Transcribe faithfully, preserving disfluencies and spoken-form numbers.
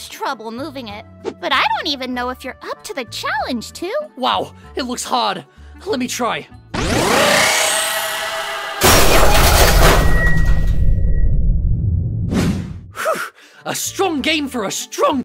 much trouble moving it. But I don't even know if you're up to the challenge, too. Wow, it looks hard. Let me try. Whew, a strong game for a strong